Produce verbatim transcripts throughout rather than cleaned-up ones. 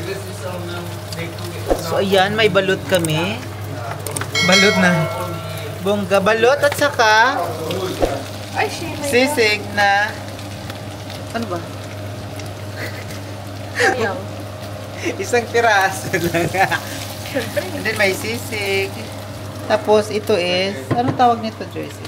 So ayan, may balot kami. Balot na. Bongga balot at saka sisig na ano ba? Isang piraso lang. And then may sisig. Tapos ito is, ano tawag nito, Joyce?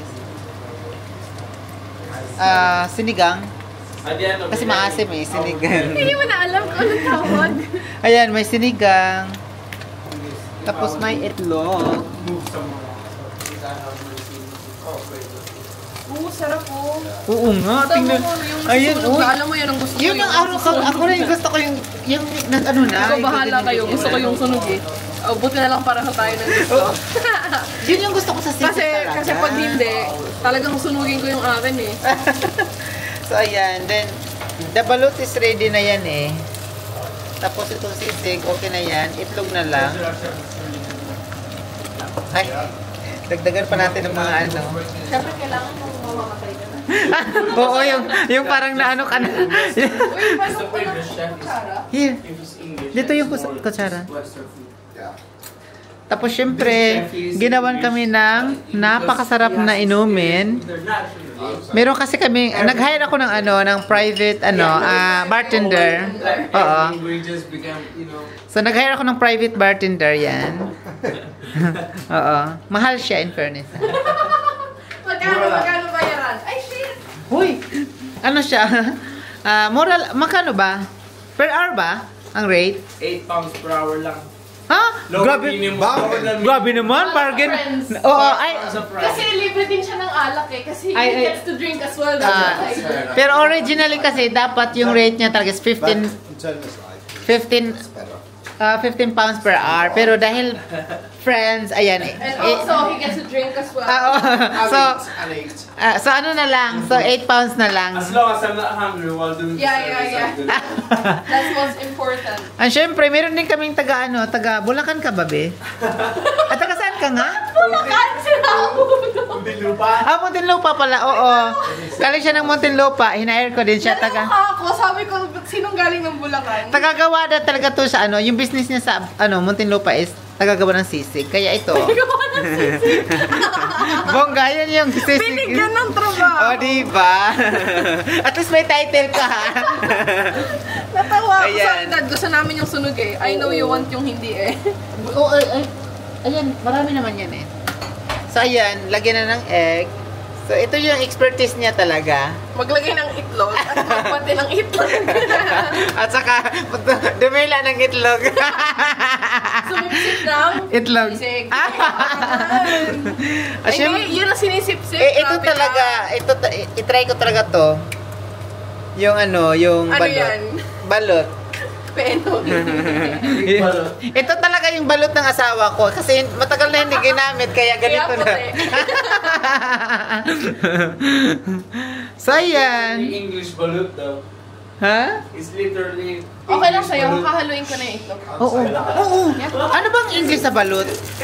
Ah, uh, sinigang. Kasi maasim eh, sinigang. Hindi mo na alam kung anong tawag. Ayan, may sinigang. Tapos may itlog. Oo, sarap po. Oo nga, tingnan. Ayun, oh. Alam mo yun ang gusto ko. Yun ang araw ko, ako rin gusto ko yung, yung, ano na. Ikaw bahala kayo, gusto ko yung sunog eh. Oh, buti na lang para sa tayo ng gusto. Yun yung gusto ko sa sisig kasi, talaga. Kasi pag hindi, talagang sunugin ko yung akin eh. So ayan, then, the balut is ready na yan eh. Tapos itong sisig, okay na yan. Itlog na lang. Ay, dagdagan pa natin ng mga ano. Siyempre kailangan mong mamamatay ka na. Oo, yung, yung parang naano ka na. Uy, paano ko na kutsara? Here. Dito yung kutsara. Tapos syempre, ginawan kami ng napakasarap na inumin. Meron kasi kami, nag-hire ako ng ano, ng private ano, uh, bartender. Oo. So nag-hire ako ng private bartender, yan. Oo. Mahal siya in fairness. Magkano, magkano bayaran? Ay, shit! Huy! Ano siya? Uh, moral, makano ba? Per hour ba? Ang rate? eight pounds per hour lang. Ha? Grabe. Grabe naman, bargain. Oo, ay. Kasi libre din siya ng alak eh. Kasi ay, he ay, gets to drink as well. Uh, pero originally kasi, dapat yung rate niya talaga is fifteen, fifteen, uh, fifteen pounds per hour. Pero dahil friends, ayan eh. And also, he gets to drink as well. Uh, so, uh, so ano na lang? So, eight pounds na lang. As long as I'm not hungry while doing the yeah, yeah, yeah. That's what's important. And syempre, meron din kaming taga ano, taga Bulacan ka ba, be? At taga saan ka nga? Bulacan sila ako. Muntinlupa? Ah, Muntinlupa pala, oo. Galing siya ng Muntinlupa, hinair ko din siya. Taga, ako, sabi ko, sinong galing ng Bulacan? Tagagawa na talaga to sa ano, yung business niya sa ano, Muntinlupa is tagagawa ng sisig. Kaya ito. Tagagawa ng sisig? Bongga, yan yung sisig. Binigyan ng trabaho. O, diba? At least may title ka, ha? Natawa ako sa dad. Gusto namin yung sunog eh. I know you want yung hindi eh. Oo, ay, ay, ayan, marami naman yan eh. So, ayan, lagyan na ng egg. So, ito yung expertise niya talaga. Maglagay ng itlog at magpati ng itlog. At saka, dumila ng itlog. Sumipsip ng itlog. Sisig. Ay, Ay, yun ang sinisipsip. Eh, ito talaga, ito, itry ko talaga to. Yung ano, yung ano balot. Yan? Balot. Peno. Ito talaga yung balot ng asawa ko. Kasi matagal na hindi ginamit, kaya ganito kaya na. So, ayan. English balut daw. Ha? It's literally Okay lang sa'yo, hahaluin ko na yung itlog. Oo. Oo. Ano bang English sa balot?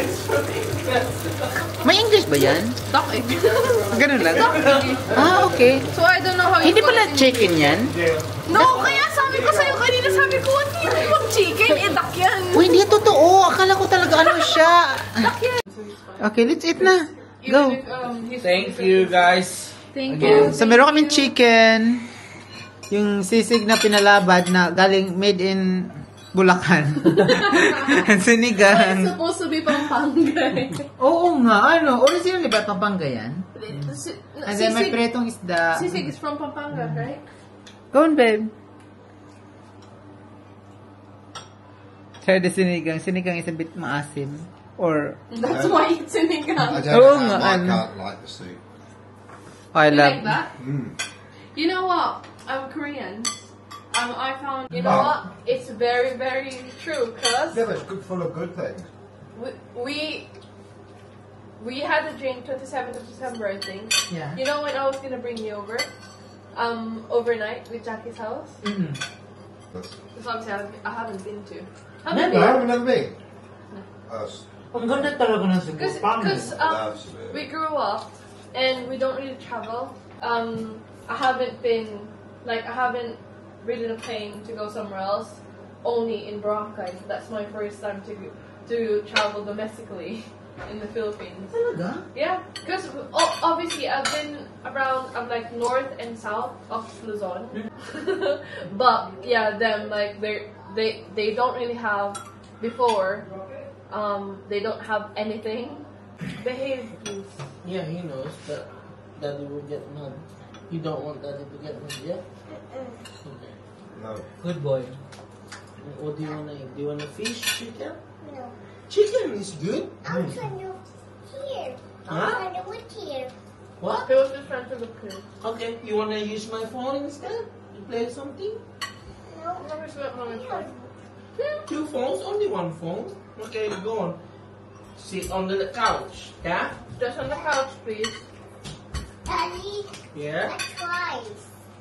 May English ba yan? Duck egg. Ganun lang? Duck egg. Ah, okay. So I don't know how you Hindi pala chicken yan? No, kaya sabi ko sa'yo kanina, sabi ko, hindi yung chicken, eh, duck yan. Uy, hindi totoo. Akala ko talaga ano siya. Duck yan. Okay, let's eat na. Go. Thank you guys. Thank you. So, meron kaming chicken. Yung sisig na pinalabad na galing made in Bulacan. Sinigang. It's supposed to be Pampanga. Oo nga, ano? Originally ba Pampanga yan? And then may Sisig, pretong isda. sisig is from Pampanga, right? Go on, babe. Try the sinigang. Sinigang is a bit maasim. Or... That's why it's sinigang. I don't Oh, know, nga, I ano. can't like the soup. I You love... like that? Mm. You know what? I'm Korean. Um, I found, you know Oh. what? It's very, very true, cause Yeah, but it's good, full of good things. we, we, we had a drink twenty-seventh of December, I think. Yeah. You know when I was gonna bring you over? Um, overnight with Jackie's house? Mm-hmm. That's, Because obviously I haven't, I haven't been to. no, Haven't I haven't never been. No. Oh, s- Ang ganda talaga ng Cebu. Because um, that's it. we grew up and we don't really travel. Um, I haven't been, like, I haven't ridden a plane to go somewhere else. only in Boracay. So that's my first time to to travel domestically in the Philippines. Yeah, because oh, obviously I've been around, I'm like north and south of Luzon, but yeah, them like they they they don't really have before. Um, they don't have anything. Behave, please. Yeah, he knows that Daddy will get mad. You don't want Daddy to get mad, yeah? Okay. No. Good boy. What do you wanna eat? Do you wanna fish, chicken? No. Chicken is good. I'm trying to here. I'm Huh? trying to look here. What? He was just trying to look good. Okay, you wanna use my phone instead? You play something? No. Mommy's got mommy's phone. Two phones? Only one phone? Okay, go on. Sit on the couch, yeah? Just on the couch, please. Daddy, Yeah? I tried.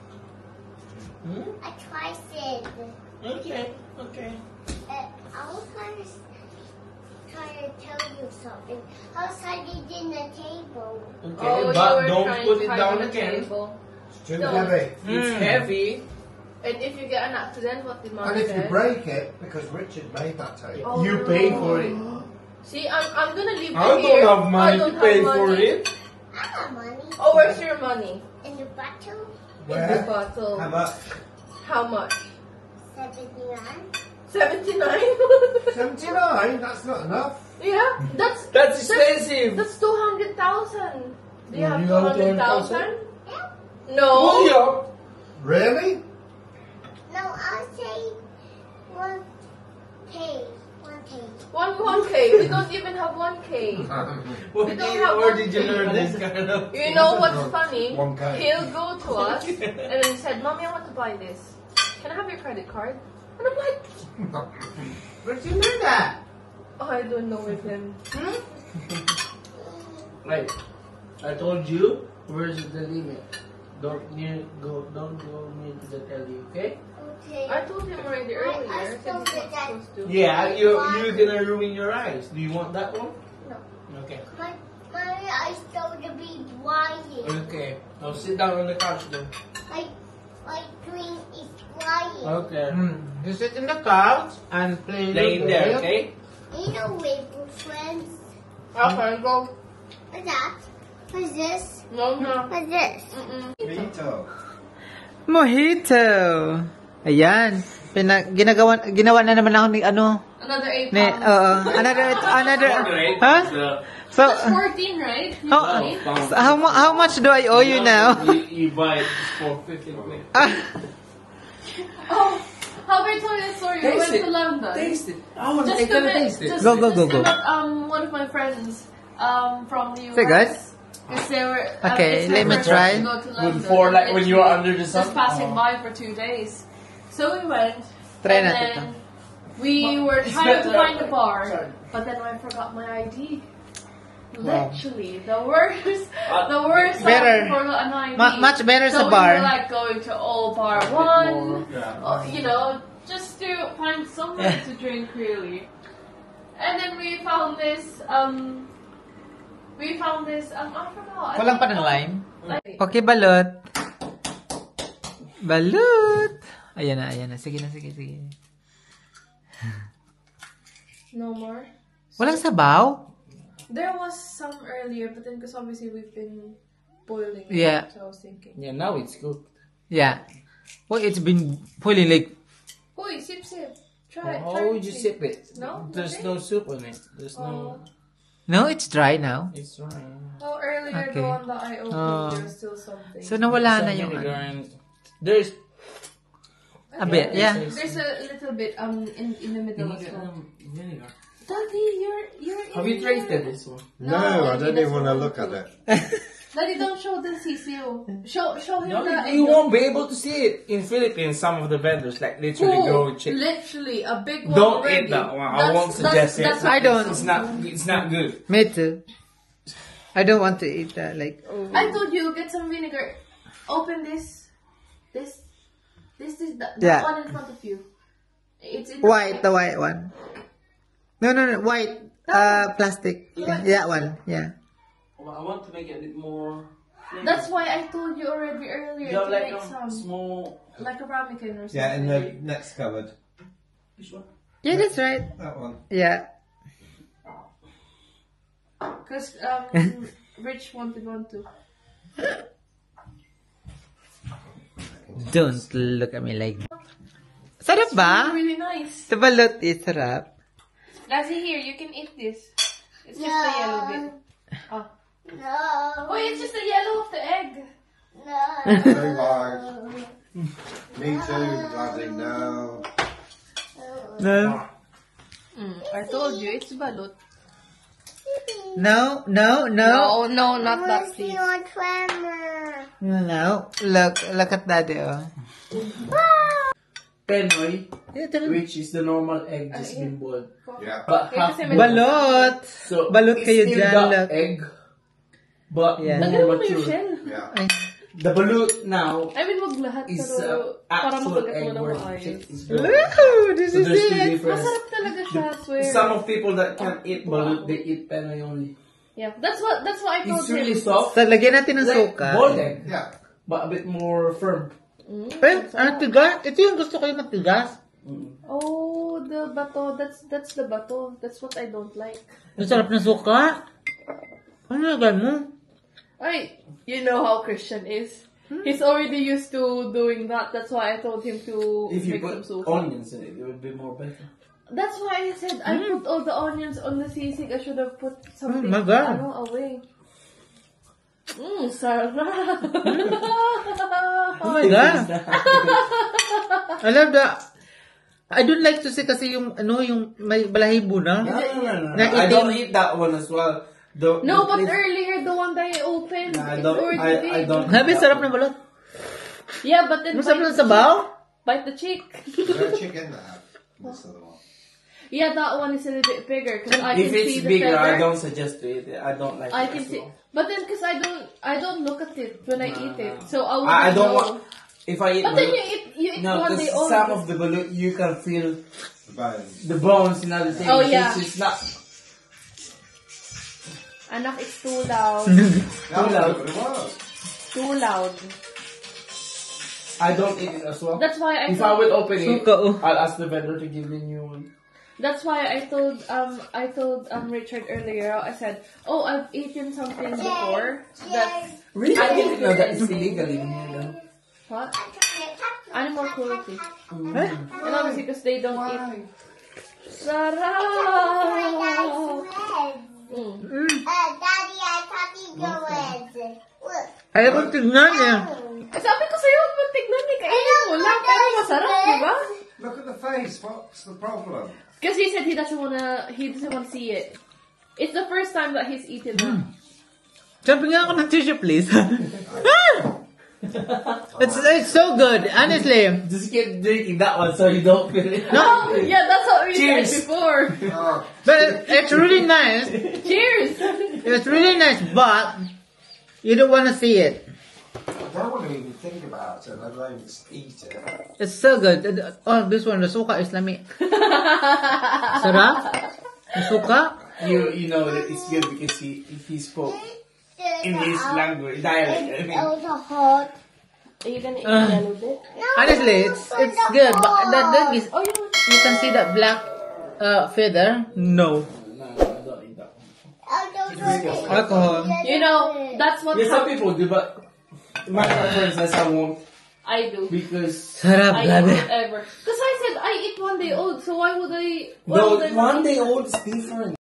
Hmm? I tried it. Okay, okay. Uh, I was trying to, trying to tell you something. I was hiding in the table. Okay, Oh, you but were don't trying put to it hide down on the again. table. It's too Don't. heavy. It's Mm. heavy. And if you get an accident, what did And mommy if you say? break it, because Richard made that table. Oh, You no. pay for it. See, I'm, I'm gonna leave I you here. don't have money I don't to have pay money. for it. I got money. Oh, where's your money? In the bottle, In the Where? bottle. How much? How much? seventy-nine. seventy-nine? seventy-nine? That's not enough. Yeah, that's That's expensive. That's two hundred thousand. Do you Oh, have you two have hundred two hundred thousand? thousand? Yeah. No. Hurry up. Really? No, I'll say one K. One K. One one k. We don't even have one k. Where We did don't you, have where one did you thing. learn this kind of You know what's funny? One K. He'll go to us and then he said, "Mommy, I want to buy this. Can I have your credit card?" And I'm like, Where did you learn that? "Oh, I don't know with him." Right. I told you, where's the limit? Don't near go don't go near to the telly, okay? Okay. I told him already earlier. I I said still he's get not that. supposed to. Yeah, you you're gonna ruin your eyes. Do you want that one? No. Okay. My, my eyes still to be blind. Okay. Now sit down on the couch then. My, my dream is blind. Okay. Hmm. You sit in the couch and play. Laying Ludo. there, okay? You know, with friends. Okay, go. What's that? What's this? No, no. What's this? Mm-mm. Mojito. Mojito. Ayan. Pina, ginagawa, ginawa na naman ako ni ano. Another eight Ni, pounds. oo. Another, another, huh? So, That's fourteen, right? You how, buy? so how, mu- how much do I owe you now? You, you buy it for fifteen minutes. Ah, Oh, how about I tell you a story? We Taste went it. to London. Taste it. I want Just I to gotta met, taste it. just, Go, go, go, just to go. met, um, one of my friends um, from the U S. Is it good? Because they were. Um, Okay, it's my let me first try. time to go to London, Before, like when you were literally under the sun. Just passing Oh. by for two days. So we went. Try and natin then we were It's trying to better. find a bar, Sorry. but then I forgot my I D. Literally, the worst, the worst Better. time for an I D. Ma- much better so sa bar. we were like going to Old Bar One, Yeah. uh, you know, just to find somewhere to drink really. And then we found this, um, we found this, um, I forgot. Kulang pa ng lime? Like, Okay, balot. Balot. Ayan na, ayan na. Sige na, sige, sige. no more. Walang sabaw? There was some earlier, but then because obviously we've been boiling it, Yeah. so I was thinking. Yeah, now it's cooked. Yeah. Well, it's been boiling like... Oi, sip sip. Try it. How try would and you see. sip it? No? There's Okay. no soup on it. There's Oh. no. No, it's dry now. It's right. Oh, earlier Okay. the one that I opened, Oh. there was still something. So, nawala Some na yung... vinegar ano. and there's. A bit, yeah. There's a little bit um in, in the middle as Vinegar. well. Vinegar. Daddy, you're you're. Have in you tasted here. this one? No, No, I don't he even want to doesn't look at want it. Daddy, don't show the C C O. Show show him No, the. you won't be able to see it in Philippines. Some of the vendors like literally Oh, go check. literally a big one. Don't already. eat that one. I That's- won't suggest that's, it. That's I don't. It's not. It's not good. Me too. I don't want to eat that. Like, oh. I told you get some vinegar. Open this, this, this is the, the Yeah. one in front of you. It's in White, the white one. No, no, no, white. Uh, plastic. Yeah, that one. Yeah. Well, I want to make it a bit more. flavor. That's why I told you already earlier You have to like make a some, small. like a ramekin or something. Yeah, in the next cupboard. Which one? Yeah, that's right. That one. Yeah. Because um, Rich wanted one too. Don't look at me like that. Sarap ba? Really nice. Sa balot eh, sarap. Lassie, here, you can eat this. It's just the yellow bit. Oh. No. Oh, it's just the yellow of the egg. No. Very hard. Me too, bloody no. No. Mm, I told you, it's balut. No, no, no. No, no, not that Where's please. your tremor? No. Look, look at daddy, oh. Penoy, Yeah, tell me. which is the normal egg just been boiled. Yeah. But Okay, half kasi may- Balot. So, Balot it's kayo still dyan, the look. egg, but Yeah. Lagyan more mo yung mature. shell. Yeah. Ay, The balut now I mean, wag lahat, is pero uh, para actual makagat mo egg na where maayos. chick is born. woohoo, this So is there's two it. difference. Masarap talaga siya, I swear. Some of people that can't eat balut, they eat penoy only. Yeah, that's what that's what I told It's really him. soft, So, lagyan natin ng like suka. boiled egg, Yeah. but a bit more firm. Pero, ang tigas. Ito yung gusto ko yung matigas. Oh, the bato. That's that's the bato. That's what I don't like. Ang sarap ng suka. Ano lagay mo? Ay, you know how Christian is. He's already used to doing that. That's why I told him to If you make put some soup. onions in it, it would be more better. That's why I said I put all the onions on the sisig. I should have put something my God. ano, away. Mmm, sarap. Oh my God. I love that. I don't like to see kasi yung, ano, yung may balahibo na. No, no, no, no. Na I itim. don't eat that one as well. The, No, the but place- earlier the one that I opened, Nah, I it's don't- already I- big. I don't- Sabi, sarap ng balot. Yeah, but then Masarap bite, ng sabaw? bite the cheek. Is there a chicken there? This other one. Yeah, that one is a little bit bigger because I If can see it's the bigger, feather. I don't suggest to eat it. I don't like I it can as see, well. but then because I don't, I don't look at it when I eat it, so I I, I wouldn't don't know. want. If I eat But then balut- you eat, you eat no, one day because old. some of the balut you can feel The bones. the bones and other things. Oh, yeah. Which is not Anak, it's too loud. That was loud. what it was. Too loud. I don't eat it as well. That's why I If I told, will open it, Suka, oh. I'll ask the vendor to give me a new one. that's why I told um I told um Richard earlier. I said, oh, I've eaten something before. That's Really? I I didn't didn't know that it's illegal in here. though. what animal cruelty. Mm. And obviously because they don't eat. Sarap. Mm. Uh, Daddy, I copy your words. Look. Ayaw ko tignan eh. Sabi ko sa'yo, huwag mo tignan eh. Kainin mo lang, pero masarap, di ba? Look at the face. What's the problem? Because he said he doesn't wanna, he doesn't wanna see it. It's the first time that he's eaten that. Sabi nga ako ng tissue, please. it's, it's so good, honestly. Just keep drinking that one so you don't feel it. Oh, yeah, that's what we Cheers. said before. Oh, But it's really nice. Cheers! It's really nice, but you don't want to see it. I don't want to even think about it. I don't even eat it. It's so good. Oh, this one, the suka is lami. Sarap? The suka? You you know that it's good because he he spoke in his language dialect. I mean, It's hot. Are you gonna eat Uh. a little bit? Honestly, it's it's good, but that thing is, Oh, you you can see that black uh, feather. No. no, no, I don't eat that one. Alcohol. You know, that's what Yeah, some hap- people do, but my friends says I won't I do. because Sarap, I eat grabe. whatever. Because I said I eat one day old, so why would I? Why would I the not one eat day that? old is different.